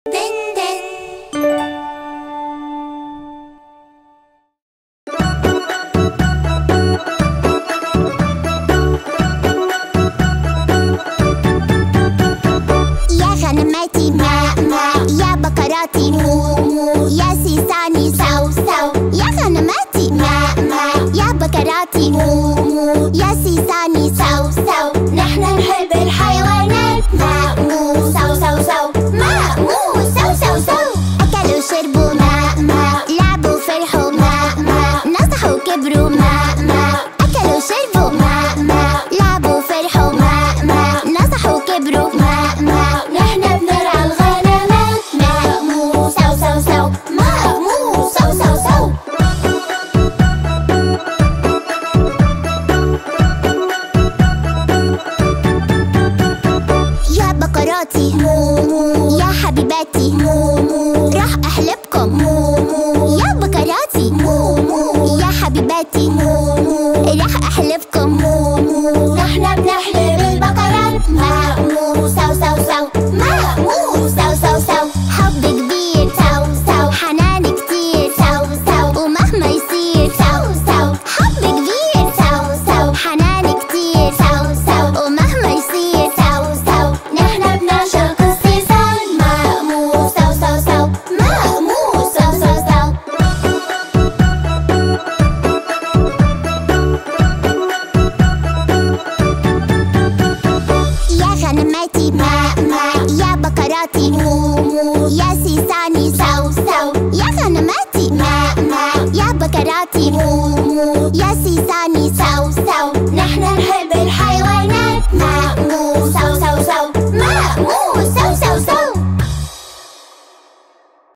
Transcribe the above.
دن دن. يا غنماتي ماء ماء، يا بقراتي مو مو، يا سيساني سو سو. يا غنماتي ماء ماء، يا بقراتي مو مو، يا سيساني سو سو. نحن نحب الحيوانات. ماء مو سو سو سو، ماء مو سو سو سو. أكلوا شربوا ماء ماء، لعبوا فرحوا ماء ماء، نصحوا كبروا ماء ماء. أكلوا شربوا ماء ماء، لعبوا فرحوا ماء ماء، نصحوا كبروا ماء ماء. نحن بنرعى الغنمات. ماء مو سو سو سو، ماء مو سو سو سو. يا بقراتي مو مو، يا حبيباتي مو مو، راح أحلبكم مو مو. يا بقراتي مو مو، يا حبيباتي مو مو، راح أحلبكم مو مو. نحن بنحلب البقرات. ماء مو سو سو سو، ماء مو سو سو سو. حب كبير سو سو، حنان كتير سو سو، ومهما يصير سو سو. حب كبير سو سو، حنان كتير سو سو، ومهما يصير سو سو. نحن بنعشق الصيصان. ماء مو سو سو سو، ماء مو سو سو سو. يا غنماتي ماء ماء، يا بقراتي مو مو، يا سيساني سو سو. يا غنماتي ماء ماء، يا بقراتي مو مو، يا سيساني سو سو. نحن نحب